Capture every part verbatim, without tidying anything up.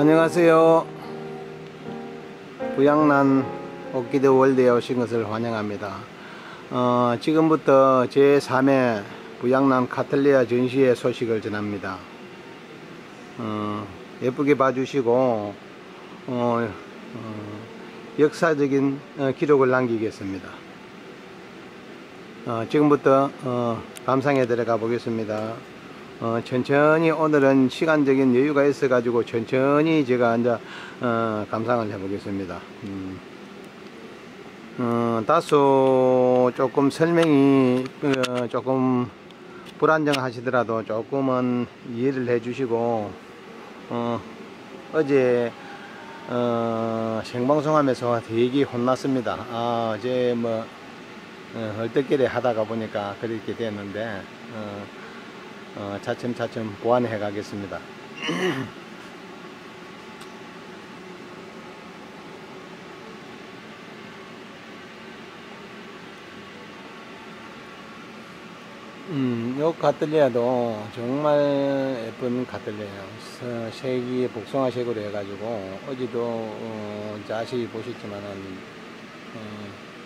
안녕하세요. 부양란 오키드 월드에 오신 것을 환영합니다. 어, 지금부터 제삼 회 부양란 카틀리아 전시회 소식을 전합니다. 어, 예쁘게 봐주시고 어, 어, 역사적인 어, 기록을 남기겠습니다. 어, 지금부터 어, 감상에 들어가 보겠습니다. 어, 천천히 오늘은 시간적인 여유가 있어 가지고 천천히 제가 이제 어, 감상을 해 보겠습니다. 음, 어, 다소 조금 설명이 어, 조금 불안정하시더라도 조금은 이해를 해 주시고 어, 어제 어, 생방송하면서 되게 혼났습니다. 아, 어제 뭐 어, 얼떨결에 하다가 보니까 그렇게 됐는데 어, 어, 차츰차츰 보완해 가겠습니다. 음, 요 카틀리아도 정말 예쁜 카틀리아예요. 색이 복숭아색으로 해가지고 어제도 어, 자세히 보셨지만은 어,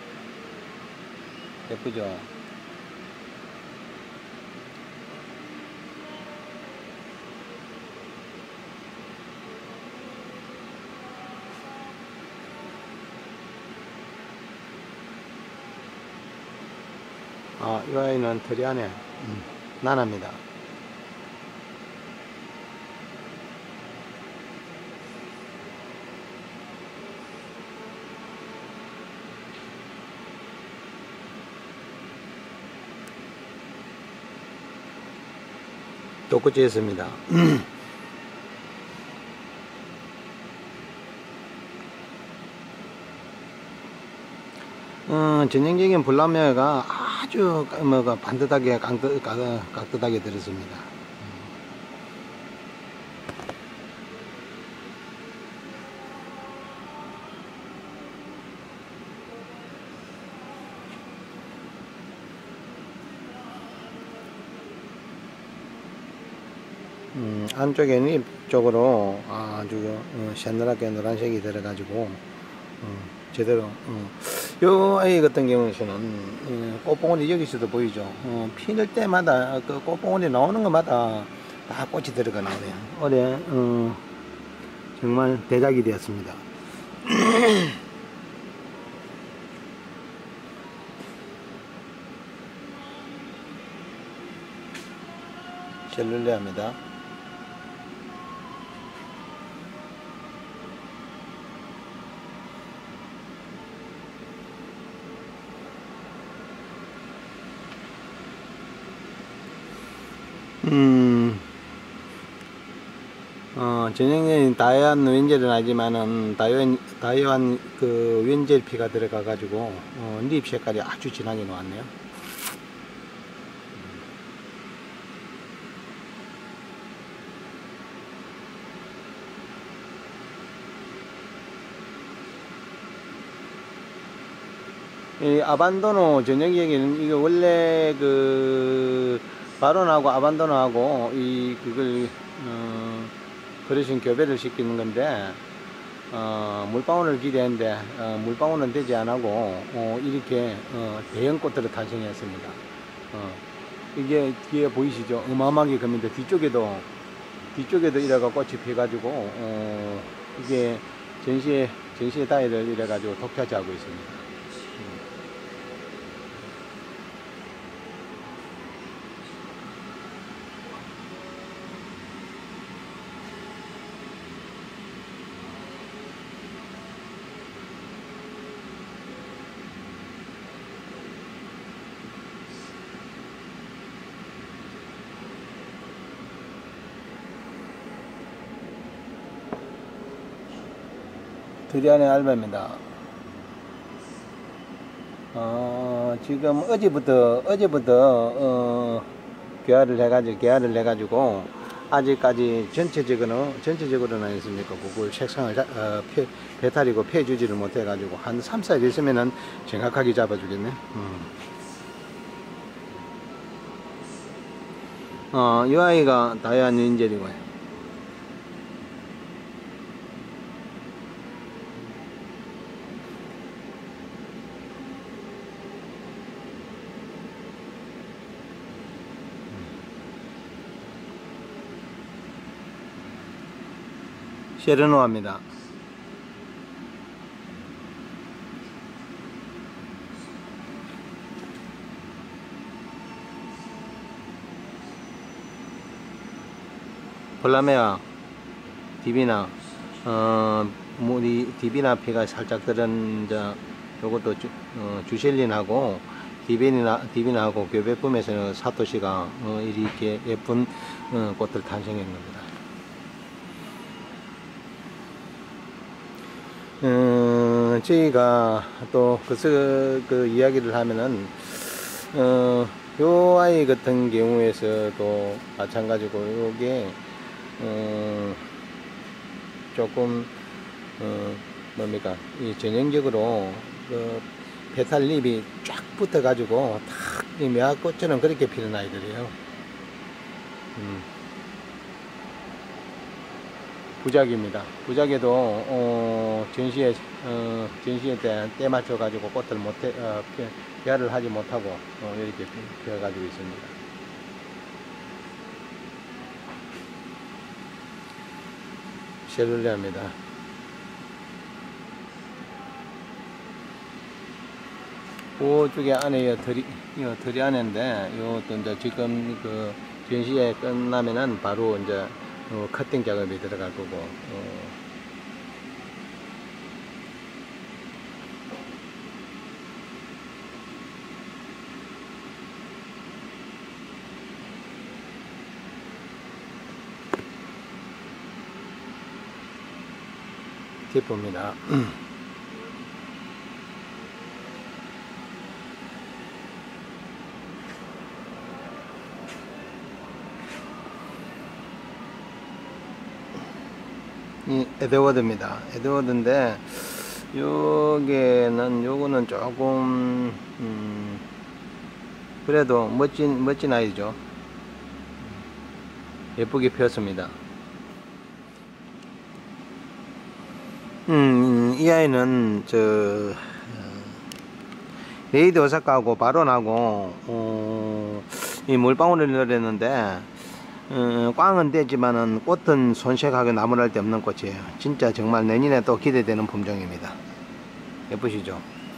예쁘죠. 아, 이 아이는 트리 안에 음, 나납니다. 독구지였습니다. 어, 전형적인 불나무가 아주 뭐가 반듯하게 깍듯, 깍듯하게 들었습니다. 음, 안쪽에는 잎 쪽으로 아주 어, 새노랗게 노란색이 들어가지고 어, 제대로 어. 요 아이 같은 경우에는 어, 꽃봉오리 여기서도 보이죠. 어, 피는 때마다 그 꽃봉오리 나오는 것마다 다 꽃이 들어가 나오네요. 올해 어, 정말 대작이 되었습니다. 셀룰레아입니다. 음, 어, 전형적인 다이완 웬젤은 아니지만은 다이완, 다이완 그 웬젤 피가 들어가 가지고 어, 립 색깔이 아주 진하게 나왔네요. 이 아반도노 전형적인 이게 원래 그 바론하고 아반도노하고 이 그걸 어, 그러신 교배를 시키는 건데 어, 물방울을 기대했는데 어, 물방울은 되지 않고 어, 이렇게 어, 대형 꽃들을 탄생했습니다. 어, 이게 뒤에 보이시죠? 어마어마하게 큽니다. 뒤쪽에도 뒤쪽에도 이래가 꽃이 피어가지고 어, 이게 전시회 전시회 다이를 이래가지고 독차지하고 있습니다. 드리안의 알바입니다. 어, 지금 어제부터 어제부터 어, 개화를 해가지고 개화를 해가지고 아직까지 전체적으로는 전체적으로는 아니습니까? 그걸 색상을 어, 펴, 배탈이고 펴주지를 못해가지고 한 삼, 사 일 있으면은 정확하게 잡아주겠네. 음. 어, 이 아이가 다이완 윈젤이고요. 쉐르노아입니다. 볼라메아, 디비나, 어, 물이 디비나 피가 살짝 들은 저 요것도 주, 어, 주실린하고 디비나 디비나하고 교배품에서 사토시가 어, 이렇게 예쁜 어, 꽃들 탄생한 겁니다. 음, 저희가 또 그, 그 이야기를 하면은 어, 요 아이 같은 경우에서도 마찬가지고 요게 어, 조금 어, 뭡니까 이 전형적으로 그 페탈잎이 쫙 붙어 가지고 탁 매화꽃처럼 그렇게 피는 아이들이에요. 음. 부작입니다. 부작에도 어, 전시회 어, 전시회 때 때 맞춰 가지고 꽃을 못해 어, 배열을 하지 못하고 어, 이렇게 피어 가지고 있습니다. 쉘룰레아입니다. 그쪽에 안에 요 들이 요 들이 안인데 요또 이제 지금 그 전시회 끝나면은 바로 이제 어, 커팅 작업이 들어갈 거고 어, 티프입니다. 이 에드워드입니다. 에드워드인데 요게는 요거는 조금 음, 그래도 멋진 멋진 아이죠. 예쁘게 피었습니다. 음, 이 아이는 저 레이드 오사카하고 바론하고 어, 이 물방울을 내렸는데 어, 꽝은 되지만은 꽃은 손색하게 나무랄 데 없는 꽃이에요. 진짜 정말 내년에 또 기대되는 품종입니다. 예쁘시죠?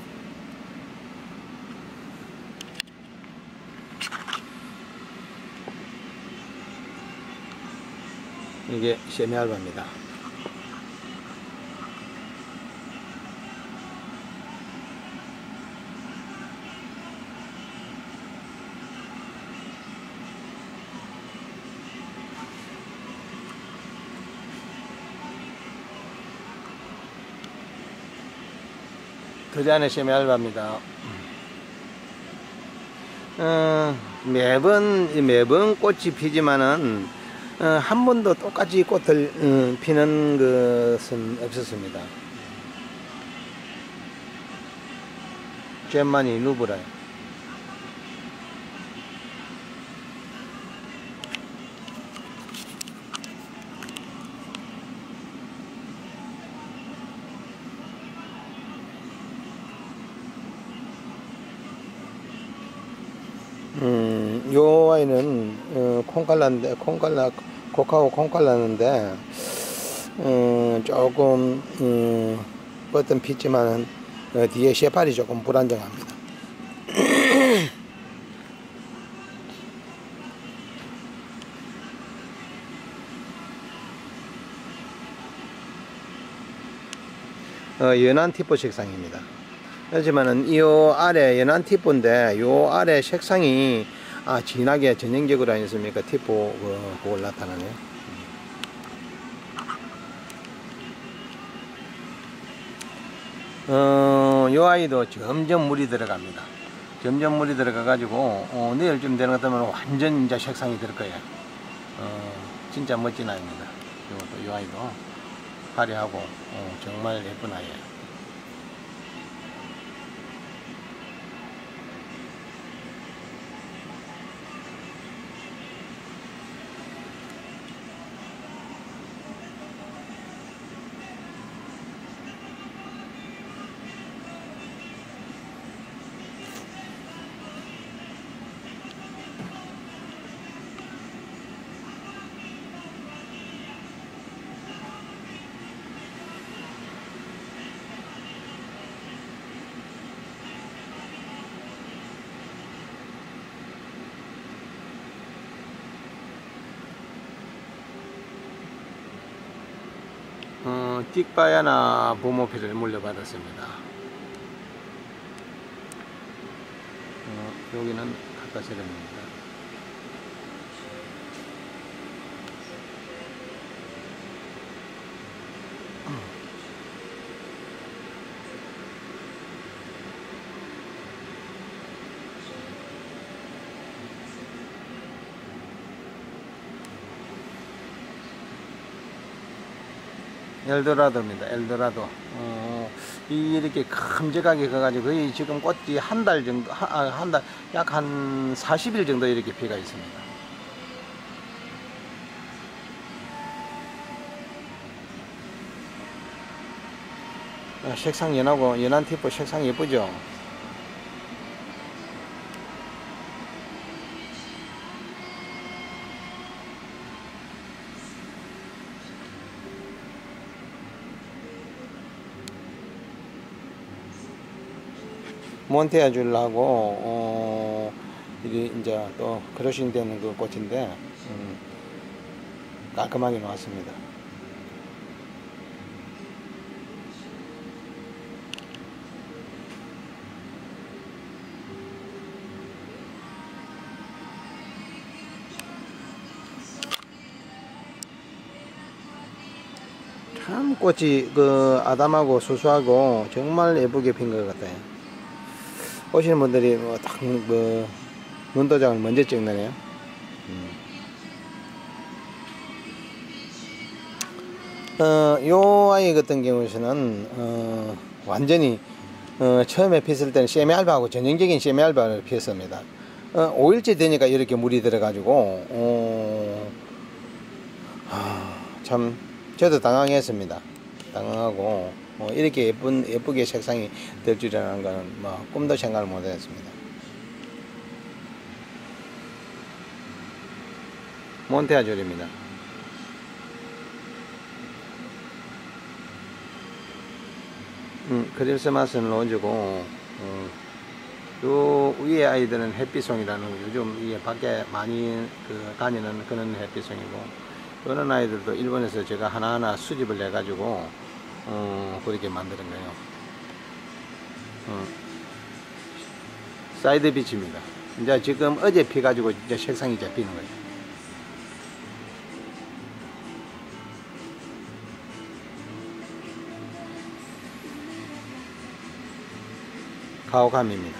이게 세미알바입니다. 드리안의 세미알바입니다. 어, 매번 매번 꽃이 피지만은 어, 한 번도 똑같이 꽃을 어, 피는 것은 없었습니다. 잼마니 누브라. 음, 요 아이는 어, 콩칼라인데 콩칼라 코카오 콩칼라인데 음, 조금 음, 어떤 피지만은 어, 뒤에 셰팔이 조금 불안정합니다. 어, 연한 티포 색상입니다. 하지만은 이 아래 연한 티포인데 요 아래 색상이 아 진하게 전형적으로 아니습니까? 티포 그, 그걸 나타나네요. 어, 요 아이도 점점 물이 들어갑니다. 점점 물이 들어가 가지고 어, 내일쯤 되는 것 같으면 완전 이제 색상이 될 거예요. 어, 진짜 멋진 아이입니다. 요것도 요 아이도 화려하고 어, 정말 예쁜 아이예요. 어, 띡바야나 부모피를 물려받았습니다. 어, 여기는 카카세름입니다. 엘도라도입니다. 엘도라도. 어, 이렇게 큼직하게 가가지고 거의 지금 꽃이 한 달 정도, 한 달, 약 한 사십 일 정도 이렇게 피가 있습니다. 어, 색상 연하고, 연한 티프 색상 예쁘죠? 몬테아 줄라고 어, 이게 이제 또 크러싱 되는 그 꽃인데 음, 깔끔하게 나왔습니다. 참 꽃이 그 아담하고 수수하고 정말 예쁘게 핀 것 같아요. 오시는 분들이 뭐 딱 뭐 눈도장을 먼저 찍네요. 음. 어, 요 아이 같은 경우에는 어, 완전히 어, 처음에 피었을 때는 세미알바하고 전형적인 세미알바를 피웠습니다. 어, 오 일째 되니까 이렇게 물이 들어가지고 어, 하, 참 저도 당황했습니다. 당황하고 어, 이렇게 예쁜 예쁘게 색상이 될 줄이라는 거는 뭐 꿈도 생각을 못했습니다. 몬테아 줄입니다. 음, 크리스마스는 로즈고 어, 요 위에 아이들은 햇빛송이라는 요즘 이게 밖에 많이 그 다니는 그런 햇빛송이고, 그런 아이들도 일본에서 제가 하나하나 수집을 내 가지고 어, 그렇게 만드는 거예요. 어, 사이드 빛입니다. 이제 지금 어제 피 가지고 이제 색상이 잡히는 거예요. 가오카미입니다.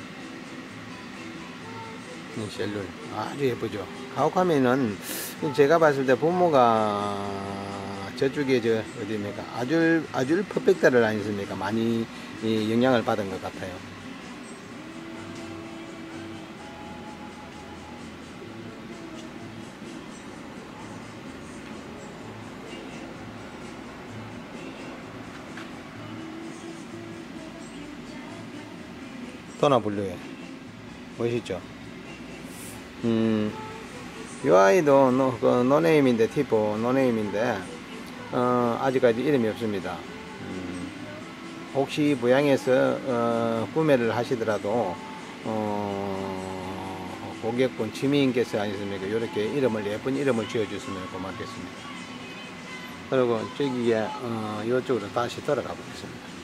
셀룰 아주 예쁘죠. 가오카미는 제가 봤을 때 부모가 저쪽에 저 어디입니까 아줄 아줄 퍼펙트를 아니습니까 많이 이, 영향을 받은 것 같아요. 도나블루에 멋있죠. 음, 이 아이도 노, 그 노네임인데 티포 노네임인데 어, 아직까지 이름이 없습니다. 음, 혹시 부양해서 어, 구매를 하시더라도 어, 고객분 지민께서 아니십니까 이렇게 이름을 예쁜 이름을 지어 주시면 고맙겠습니다. 그리고 저기에 어, 이쪽으로 다시 들어가 보겠습니다.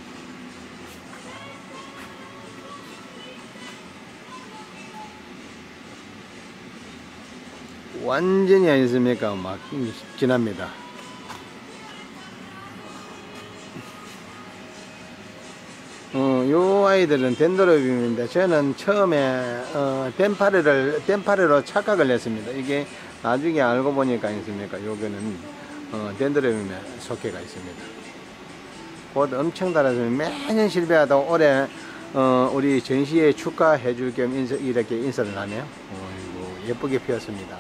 완전히 아니십니까 막 진합니다. 어, 요 아이들은 덴드로비움인데 저는 처음에 어, 덴파르를 덴파르로 착각을 했습니다. 이게 나중에 알고 보니까 아니십니까 요거는 어, 덴드로비움에 속해가 있습니다. 꽃 엄청 달아서 매년 실배하다 올해 어, 우리 전시회 축하해 줄 겸 인서, 이렇게 인사를 하네요. 어, 예쁘게 피었습니다.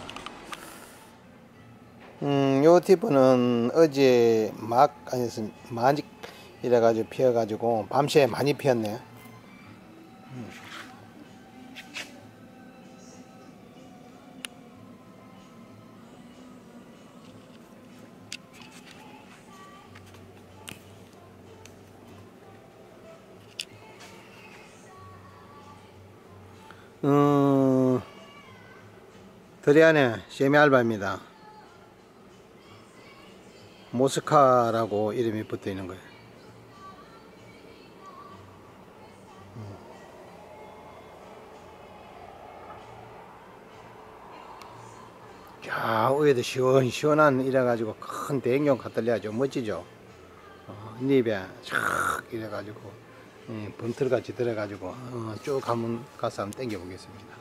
음, 요 티프는 어제 막, 아니, 마직 이래가지고 피어가지고 밤새 많이 피었네요. 음, 드리안의 세미알바입니다. 모스카라고 이름이 붙어 있는 거예요. 야, 위에도 시원시원한 이래가지고 큰 대형용 카틀리아죠. 멋지죠. 어, 립에 촥 이래가지고 예, 범틀같이 들어가지고 어, 쭉 한번 가서 한번 당겨 보겠습니다.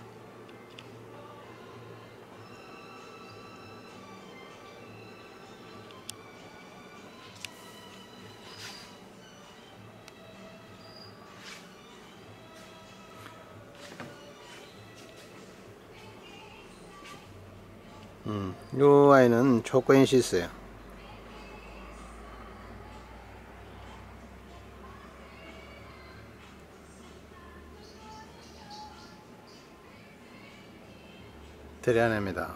음, 요 아이는 초코인시스예요. 드리아냅니다.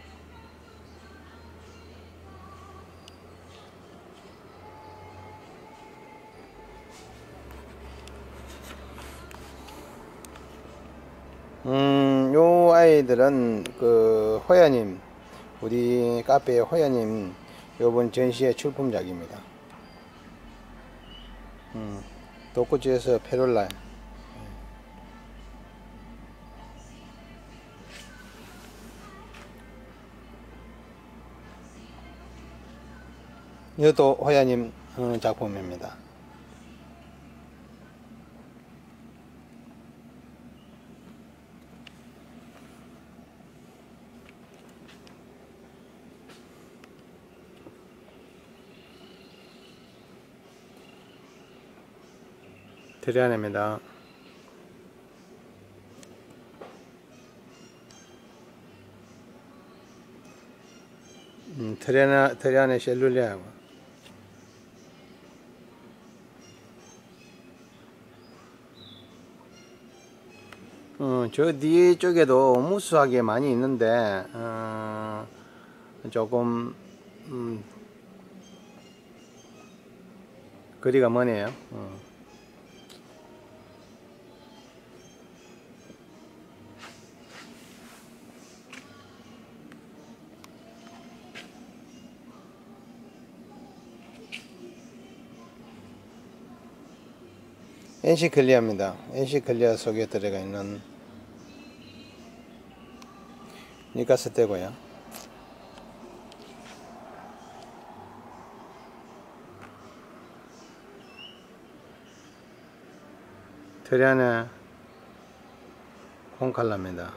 음, 요 아이들은 그 호야님, 우리 카페의 호야님 요번 전시의 출품작입니다. 음, 독구지에서 페롤라. 이것도 호야님 어, 작품입니다. 드리아냅니다. 음, 트리아나, 트리아네 셀룰리아고. 어, 저 뒤쪽에도 무수하게 많이 있는데, 어, 조금, 음, 거리가 머네요. 어. 엔시클리아입니다. 엔시클리아 속에 들어가 있는 니카스테고요. 트리아네 콩칼라입니다.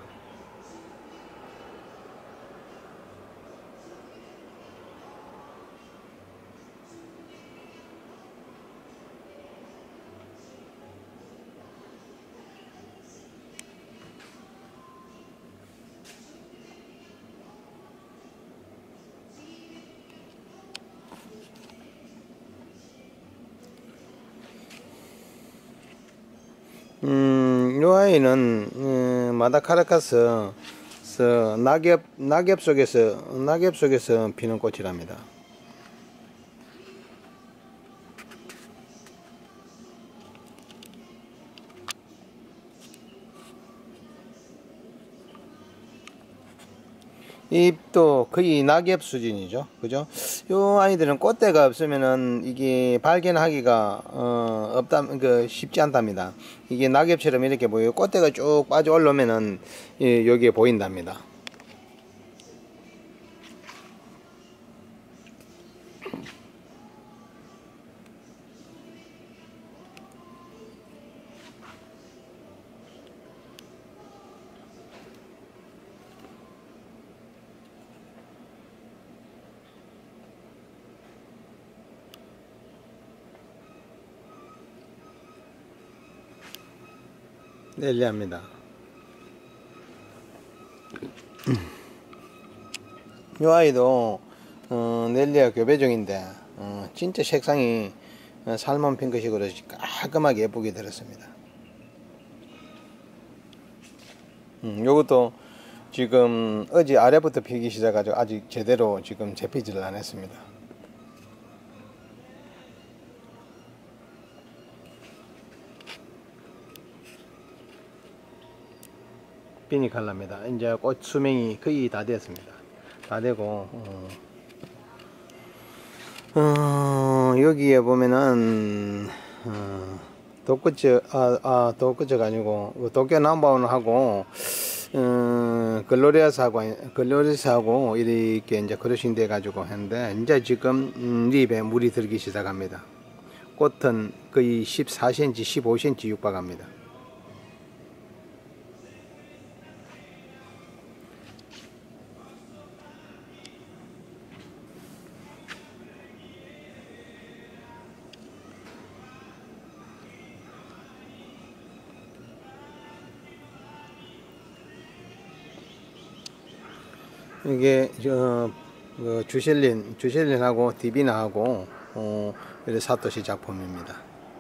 음, 요 아이는 음, 마다카라카스 낙엽 낙엽 속에서 낙엽 속에서 피는 꽃이랍니다. 잎도 거의 낙엽 수준이죠. 그죠? 요 아이들은 꽃대가 없으면은 이게 발견하기가 어, 없다, 그 쉽지 않답니다. 이게 낙엽처럼 이렇게 보여요. 꽃대가 쭉 빠져 올라오면은 예, 여기에 보인답니다. 넬리아입니다. 이 아이도 어, 넬리아 교배종인데 어, 진짜 색상이 어, 살몬 핑크식으로 깔끔하게 예쁘게 들었습니다. 음, 요것도 지금 어제 아래부터 피기 시작하죠. 아직 제대로 지금 재피지를 안 했습니다. 비니 칼라입니다. 이제 꽃 수명이 거의 다 되었습니다. 다 되고 어, 어, 여기에 보면은 어, 독거적 아, 아 독거적 아니고 도쿄 넘버원하고 어, 글로리아스하고 글로리아스하고 이렇게 이제 그릇이 돼 가지고 했는데 이제 지금 음, 립에 물이 들기 시작합니다. 꽃은 거의 십사 센티미터 십오 센티미터 육박합니다. 이게 저 그 주실린 주실린하고 디비나하고 어, 사토시 작품입니다.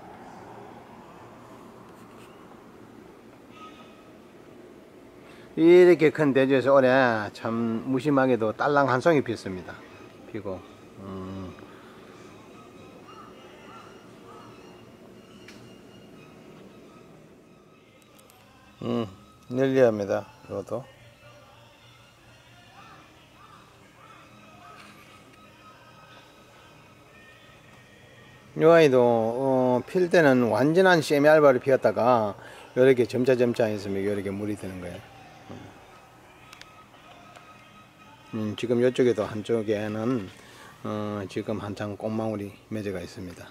이렇게 큰 대지에서 올해 참 무심하게도 딸랑 한 송이 피었습니다. 피고 음. 음, 릴리아입니다. 이것도 이 아이도 어, 필 때는 완전한 세미알바를 피웠다가 이렇게 점차 점차 있으면 이렇게 물이 드는 거예요. 음, 지금 이쪽에도 한쪽에는 어, 지금 한창 꽃망울이 맺어가 있습니다.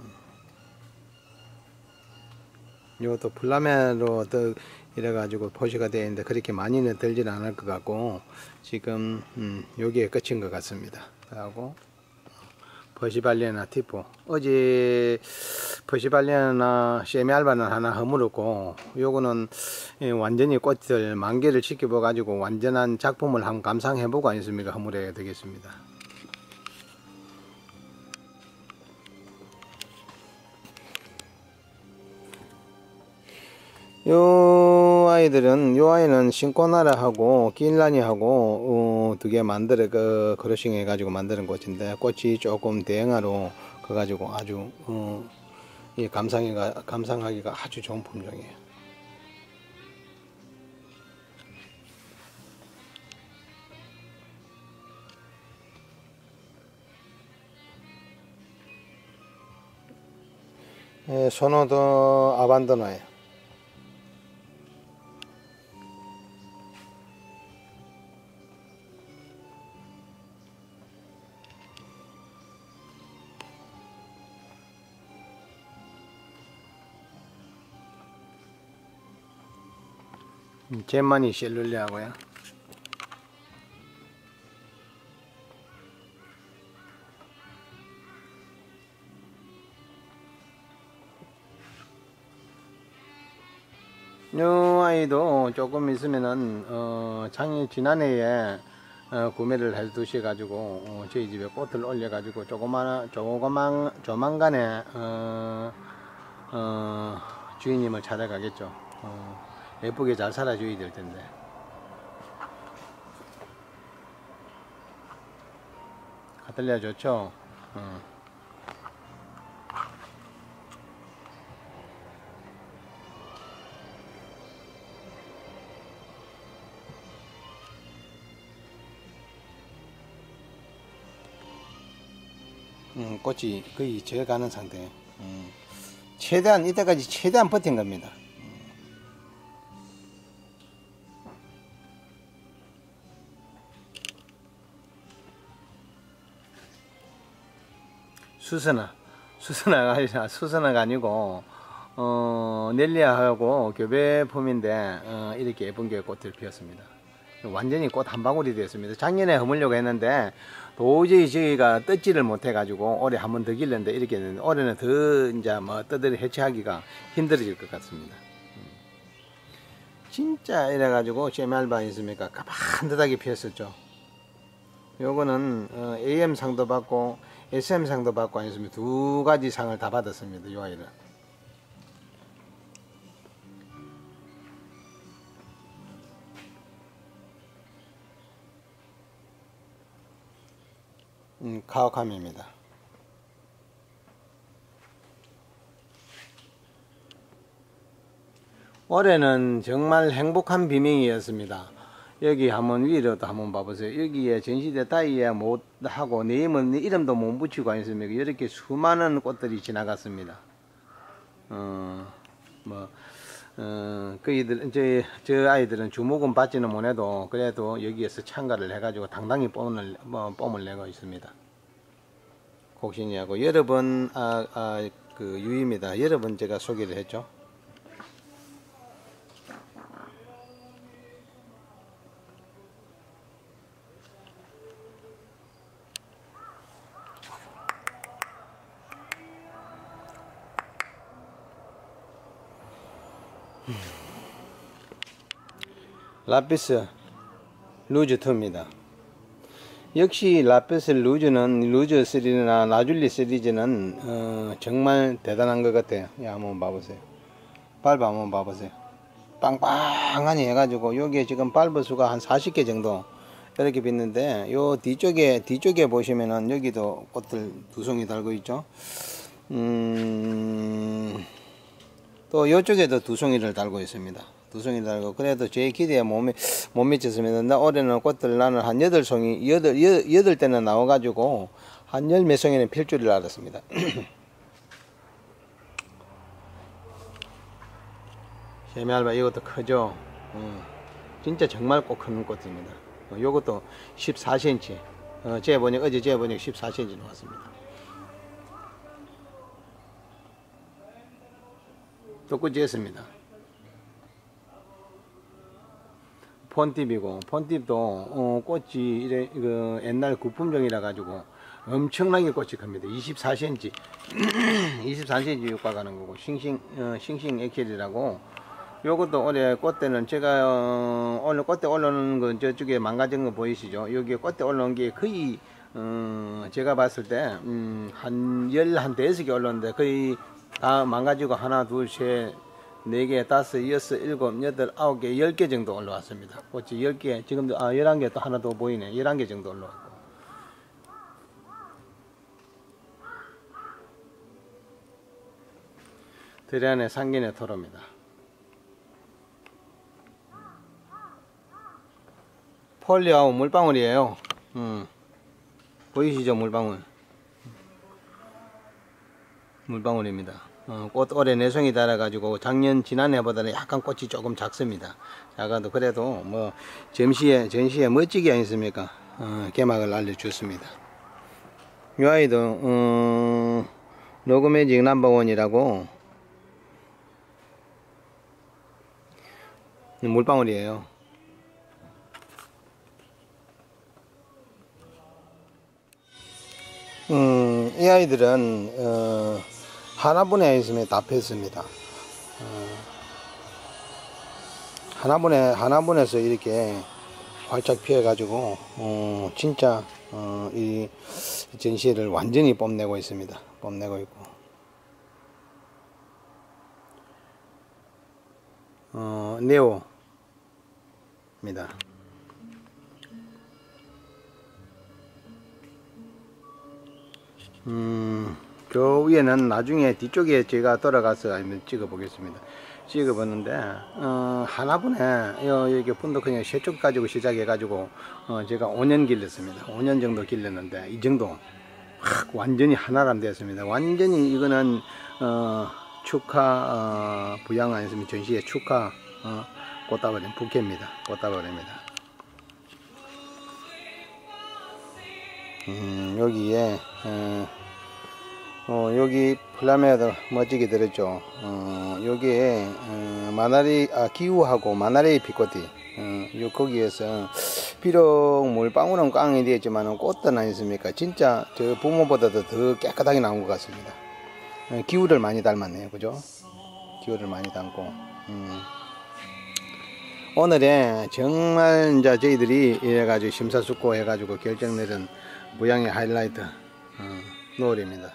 이것도 플라메로 더 이래가지고 표시가 되어 있는데 그렇게 많이는 들지는 않을 것 같고 지금 음, 여기에 끝인 것 같습니다. 하고 퍼시발리아나 티포, 어제 퍼시발리아나 세미알바는 하나 허물었고 요거는 완전히 꽃들 만개를 지켜봐 가지고 완전한 작품을 한번 감상해 보고 아니습니까 허물어야 되겠습니다. 요 아이들은 요 아이는 신코나라하고 길라니하고 어, 두 개 만들어 그 크러싱 해가지고 만드는 꽃인데 꽃이 조금 대형화로 그가지고 아주 어, 이 감상이가 감상하기가 아주 좋은 품종이에요. 예, 소노도 아반도노예요. 잼마니 셀룰리하고요. 요 아이도 조금 있으면은 어, 작년 지난해에 어, 구매를 해 두셔 가지고 어, 저희 집에 꽃을 올려 가지고 조그만 조그만 조만간에 어, 어, 주인님을 찾아가겠죠. 어, 예쁘게 잘 살아줘야 될 텐데. 가틀리아 좋죠. 어. 음, 꽃이 거의 져가는 상태. 음, 최대한 이때까지 최대한 버틴 겁니다. 수선화, 수선화가 아니라 수선화가 아니고 어, 넬리아하고 교배품인데 어, 이렇게 예쁜 게 꽃을 피웠습니다. 완전히 꽃 한 방울이 되었습니다. 작년에 허물려고 했는데 도저히 저희가 뜯지를 못해 가지고 올해 한 번 더 길렀는데 이렇게 했는데 올해는 더 이제 뭐 떠들이 해체하기가 힘들어질 것 같습니다. 진짜 이래 가지고 세미알바 있습니까 가만듯하게 피었었죠. 요거는 어, 에이엠 상도 받고 에스엠 상도 받고 아니었습니까? 두 가지 상을 다 받았습니다. 이 아이는. 음, 카오카미입니다. 올해는 정말 행복한 비명이었습니다. 여기 한번 위로도 한번 봐보세요. 여기에 전시대 다이에 못 하고 네임은 이름도 못 붙이고 있습니다. 이렇게 수많은 꽃들이 지나갔습니다. 어, 뭐, 어, 그이들, 저, 저 아이들은 주목은 받지는 못해도 그래도 여기에서 참가를 해가지고 당당히 뽐을, 뭐, 뽐을 내고 있습니다. 곡신이하고 여러 번, 아, 아, 그 유입니다. 여러 번 제가 소개를 했죠. 라피스 루즈이입니다. 역시 라피스 루즈는 루즈 시리즈나 라줄리 시리즈는 어, 정말 대단한 것 같아요. 예, 한번 봐보세요. 발브 한번 봐보세요. 빵빵하니 해가지고 여기에 지금 발브 수가 한 사십 개 정도 이렇게 빗는데 요 뒤쪽에 뒤쪽에 보시면은 여기도 꽃들 두 송이 달고 있죠. 음, 또 이쪽에도 두 송이를 달고 있습니다. 두 송이 달고 그래도 제 기대에 못, 못 미쳤습니다. 나 올해는 꽃들 나는 한 여덟 송이 여덟 여덟 대는 나와가지고 한 열 몇 송이는 필 줄을 알았습니다. 세미알바 이것도 크죠. 음, 진짜 정말 꼭 큰 꽃입니다. 어, 요것도 십사 센티미터. 어, 제 보니까 어제 제 보니까 십사 센티미터 나왔습니다. 또 꾸지했습니다. 폰팁이고 폰팁도 어, 꽃이 이래 그 옛날 구품종이라 가지고 엄청나게 꽃이 큽니다. 이십사 센티미터 이십사 센티미터 효과 가는 거고 싱싱 어, 싱싱 엑셀이라고 요것도 올해 꽃대는 제가 어, 오늘 꽃대 올라오는 거 저쪽에 망가진 거 보이시죠? 여기에 꽃대 올라온 게 거의 어, 제가 봤을 때 음, 한 열 한 대여섯 개 올라오는데 거의 다 망가지고 하나 둘 셋 네 개, 다섯, 여섯, 일곱, 여덟, 아홉 개, 열 개 정도 올라왔습니다. 꽃이 열 개, 지금도, 아, 열한 개 또 하나 더 보이네. 열한 개 정도 올라왔고. 드레안의 상견의 토로입니다. 폴리아우 물방울이에요. 음. 보이시죠? 물방울. 물방울입니다. 어, 꽃 올해 내송이 달아가지고 작년 지난해보다는 약간 꽃이 조금 작습니다. 작아도 그래도 뭐 전시에 전시에 멋지게 아니습니까? 어, 개막을 알려줬습니다. 이 아이도 어, 로그매직 넘버원이라고 물방울이에요. 음, 이 아이들은 어, 하나분에 있으면 다 폈습니다. 어, 하나분에 하나분에서 이렇게 활짝 피어 가지고 어, 진짜 어, 이 전시회를 완전히 뽐내고 있습니다. 뽐내고 있고 어, 네오입니다. 음, 그 위에는 나중에 뒤쪽에 제가 돌아가서 한번 찍어 보겠습니다. 찍어 봤는데 어, 하나분에 여기 분도 그냥 세 쪽 가지고 시작해 가지고 어, 제가 오 년 길렀습니다. 오 년 정도 길렀는데 이 정도 확 완전히 하나람 되었습니다. 완전히 이거는 어, 축하 어, 부양 아니었으면 전시회 축하 어, 꽃다발인 부케입니다. 꽃다발입니다. 음, 여기에 어, 어, 여기 플라메도 멋지게 들었죠. 어, 여기에 어, 마나리 아 기우하고 마나리 피코티 어, 요 거기에서 비록 물방울은 꽝이 되었지만 꽃은 아니습니까? 진짜 저 부모보다도 더 깨끗하게 나온 것 같습니다. 어, 기우를 많이 닮았네요, 그죠? 기우를 많이 닮고. 음. 오늘에 정말 이제 저희들이 이래가지고 심사숙고 해가지고 결정 내린 모양의 하이라이트 어, 노을입니다.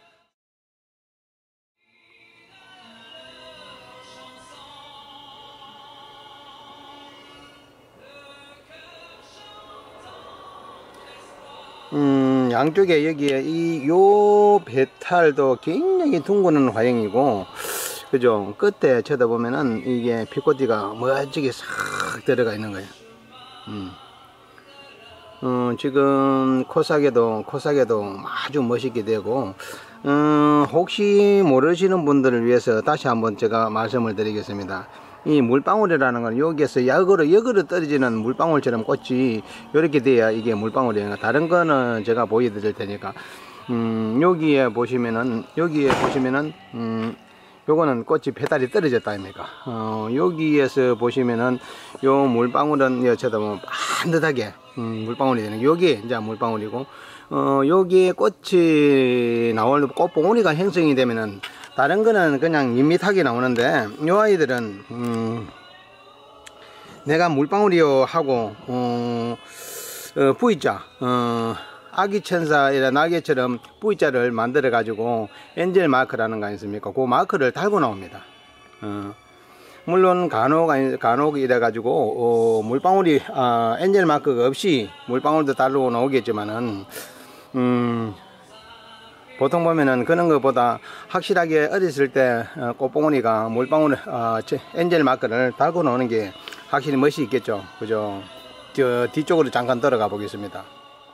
음, 양쪽에 여기에 이 요 배탈도 굉장히 둥그는 화형이고, 그죠? 끝에 쳐다보면은 이게 피코티가 멋지게 싹 들어가 있는 거예요. 음. 어, 지금 코사게도 코사게도 아주 멋있게 되고, 음, 혹시 모르시는 분들을 위해서 다시 한번 제가 말씀을 드리겠습니다. 이 물방울이라는 건 여기에서 역으로 역으로 떨어지는 물방울처럼 꽃이 이렇게 돼야 이게 물방울이에요. 다른 거는 제가 보여드릴 테니까. 음, 여기에 보시면은 여기에 보시면은 음, 요거는 꽃이 페달이 떨어졌다 아닙니까? 어, 여기에서 보시면은 요 물방울은 여쳐다 보면 반듯하게 음, 물방울이 되는, 요게 이제 물방울이고, 어, 여기에 꽃이 나올 꽃봉오리가 형성이 되면은 다른 거는 그냥 밋밋하게 나오는데, 요 아이들은 음, 내가 물방울이요 하고 어, 어, V자 어, 아기천사이라 날개처럼 V자를 만들어 가지고 엔젤 마크라는 거 아니습니까? 그 마크를 달고 나옵니다. 어, 물론 간혹 간혹 이래 가지고 어, 물방울이 아, 엔젤 마크가 없이 물방울도 달고 나오겠지만은 음, 보통 보면은 그런 것보다 확실하게 어렸을 때 어, 꽃봉오리가 물방울 어, 엔젤 마크를 달고 나오는 게 확실히 멋이 있겠죠. 그죠? 저 뒤쪽으로 잠깐 들어가 보겠습니다.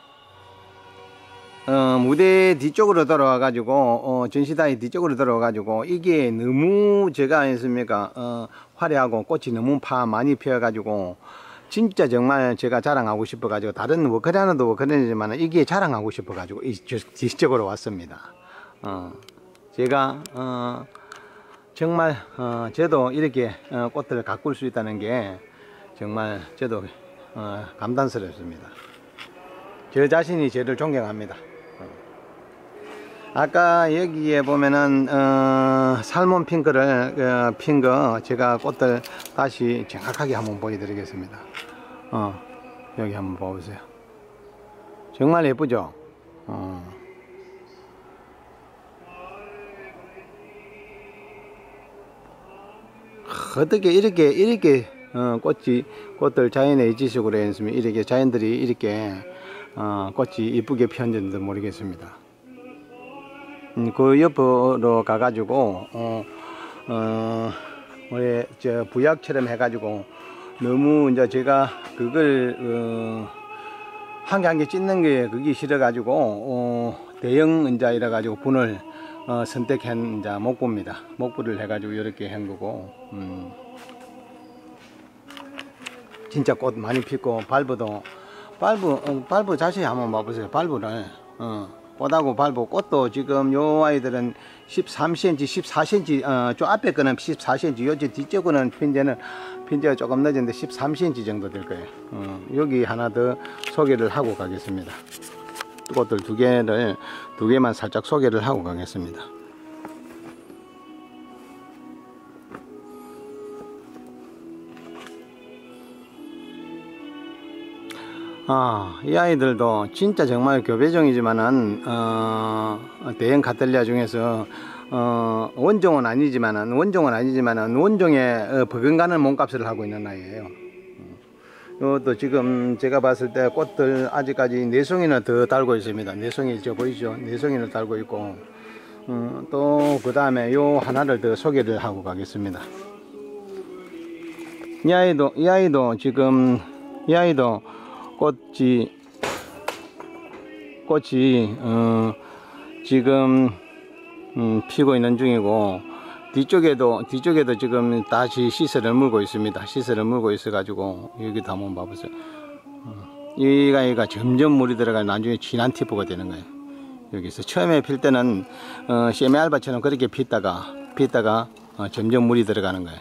어, 무대 뒤쪽으로 들어와 가지고 어, 전시다의 뒤쪽으로 들어와 가지고 이게 너무 제가 아니습니까? 어, 화려하고 꽃이 너무 파 많이 피어 가지고 진짜 정말 제가 자랑하고 싶어 가지고, 다른 워크라는도 워크라지만 이게 자랑하고 싶어 가지고 뒤쪽으로 왔습니다. 어, 제가 어, 정말 어, 저도 이렇게 어, 꽃들을 가꿀 수 있다는 게 정말 저도 어, 감탄스럽습니다. 저 자신이 저를 존경합니다. 아까 여기에 보면은 어, 살몬 핑크를 어, 핀 거 제가 꽃들 다시 정확하게 한번 보여드리겠습니다. 어, 여기 한번 보세요. 정말 예쁘죠? 어. 어떻게 이렇게 이렇게 어, 꽃이 꽃들 자연의 지식으로 했으면 이렇게 자연들이 이렇게 어, 꽃이 이쁘게 피었는지도 모르겠습니다. 음, 그 옆으로 가가지고 어, 어, 우리 저 부약처럼 해가지고 너무 이제 제가 그걸 어, 한 개 한 개 찢는 게 그게 싫어가지고 어, 대형 이제 이래가지고 분을 어, 선택한 이제 목부입니다. 목부를 해가지고 이렇게 한 거고, 음, 진짜 꽃 많이 피고 발부도 발부 어, 발부 자세히 한번 봐보세요. 발부를 어, 꽃하고 발부, 꽃도 지금 요 아이들은 십삼 센티미터, 십사 센티미터, 어, 저 앞에 거는 십사 센티미터, 요 뒤쪽 거는 핀제는 핀제가 조금 늦은데 십삼 센티미터 정도 될 거예요. 어, 여기 하나 더 소개를 하고 가겠습니다. 꽃들 두 개를 두 개만 살짝 소개를 하고 가겠습니다. 아, 이 아이들도 진짜 정말 교배종이지만은 어, 대형 카텔리아 중에서 어, 원종은 아니지만은 원종은 아니지만은 원종에 어, 버금가는 몸값을 하고 있는 아이예요. 이것도 지금 제가 봤을 때 꽃들 아직까지 네 송이나 더 달고 있습니다. 네 송이 저 보이죠? 네 송이를 달고 있고, 음, 또 그 다음에 요 하나를 더 소개를 하고 가겠습니다. 이 아이도 이 아이도 지금 이 아이도 꽃이 꽃이 어, 지금 음, 피고 있는 중이고, 뒤쪽에도 뒤쪽에도 지금 다시 시설을 물고 있습니다. 시설을 물고 있어 가지고 여기도 한번 봐보세요. 어, 이 아이가 점점 물이 들어가 나중에 진한 티프가 되는 거예요. 여기서 처음에 필 때는 어, 세미알바처럼 그렇게 피다가 피다가 어, 점점 물이 들어가는 거예요.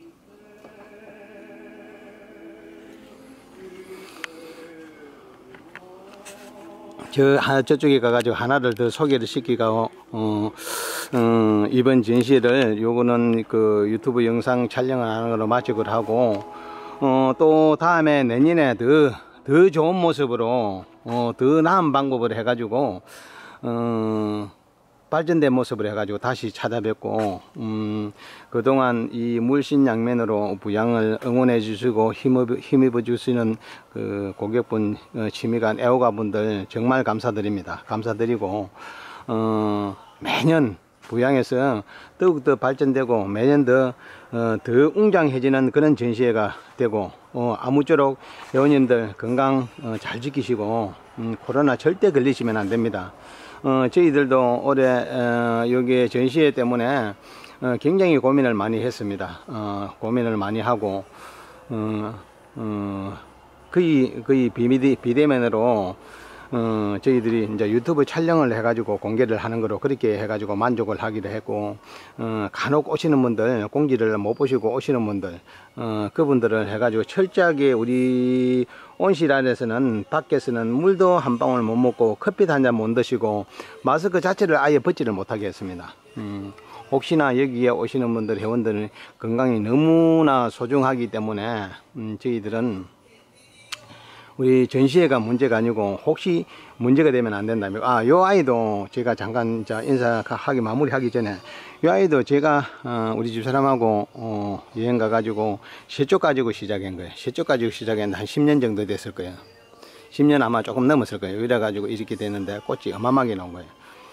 저 하나 저쪽에 가가지고 하나를 더 소개를 시키고 어, 어, 이번 전시를 요거는 그 유튜브 영상 촬영을 하는 걸로 마치기로 하고, 어, 또 다음에 내년에 더, 더 좋은 모습으로 어, 더 나은 방법을 해가지고 어, 발전된 모습을 해가지고 다시 찾아뵙고, 음, 그동안 이 물신양면으로 부양을 응원해 주시고 힘입어, 힘입어 주시는 그 고객분, 어, 취미관 애호가분들 정말 감사드립니다. 감사드리고, 어, 매년, 부양해서 더욱더 발전되고 매년 더, 어, 더 웅장해지는 그런 전시회가 되고, 어, 아무쪼록 회원님들 건강 어, 잘 지키시고, 음, 코로나 절대 걸리시면 안 됩니다. 어, 저희들도 올해 어, 여기 전시회 때문에 어, 굉장히 고민을 많이 했습니다. 어, 고민을 많이 하고 어, 어, 거의 거의 비밀 비대면으로 어, 저희들이 이제 유튜브 촬영을 해가지고 공개를 하는 거로 그렇게 해가지고 만족을 하기도 했고, 어, 간혹 오시는 분들, 공지를 못 보시고 오시는 분들, 어, 그분들을 해가지고 철저하게 우리 온실 안에서는 밖에서는 물도 한 방울 못 먹고 커피도 한 잔 못 드시고 마스크 자체를 아예 벗지를 못하게 했습니다. 음, 혹시나 여기에 오시는 분들, 회원들은 건강이 너무나 소중하기 때문에 음, 저희들은 우리 전시회가 문제가 아니고 혹시 문제가 되면 안 된다면, 아, 요 아이도 제가 잠깐 자 인사하기 마무리하기 전에 요 아이도 제가 어, 우리 집사람하고 어, 여행 가가지고 셋쪽 가지고 시작한 거예요. 셋쪽 가지고 시작했는데 한 십 년 정도 됐을 거예요. 십 년 아마 조금 넘었을 거예요. 이래 가지고 이렇게 됐는데 꽃이 어마어마하게 나온 거예요.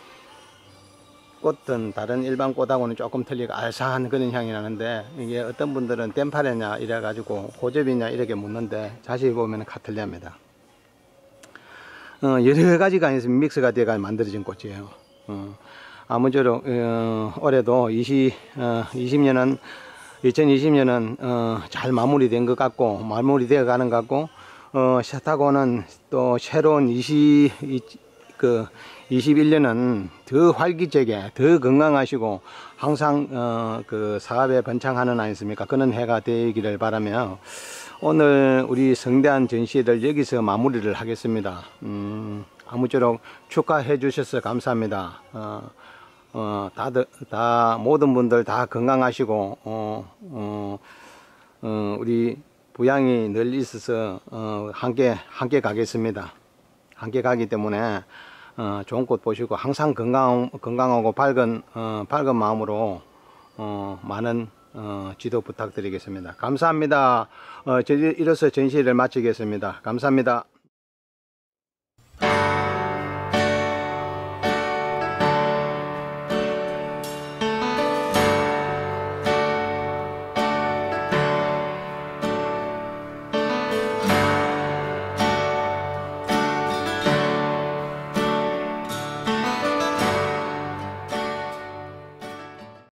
꽃은 다른 일반 꽃하고는 조금 틀리고 알싸한 그런 향이 나는데, 이게 어떤 분들은 덴파레냐 이래 가지고 호접이냐 이렇게 묻는데 자세히 보면 카틀리아입니다. 어, 여러 가지가 있으면 믹스가 되어 만들어진 꽃이에요. 어, 아무쪼록 어, 올해도 이십, 어, 이십 년은 이천이십 년은 어, 잘 마무리된 것 같고 마무리되어 가는 것 같고, 어, 샤타고는 또 새로운 이십 그 이십일 년은 더 활기차게 더 건강하시고 항상 어, 그 사업에 번창하는 아니습니까? 그런 해가 되기를 바라며 오늘 우리 성대한 전시회를 여기서 마무리를 하겠습니다. 음, 아무쪼록 축하해 주셔서 감사합니다. 어, 어, 다들 다 모든 분들 다 건강하시고 어, 어, 어, 우리 부양이 늘 있어서 어, 함께 함께 가겠습니다. 함께 가기 때문에 어, 좋은 꽃 보시고 항상 건강, 건강하고 밝은, 어, 밝은 마음으로 어, 많은 어, 지도 부탁드리겠습니다. 감사합니다. 어, 이로써 전시회를 마치겠습니다. 감사합니다.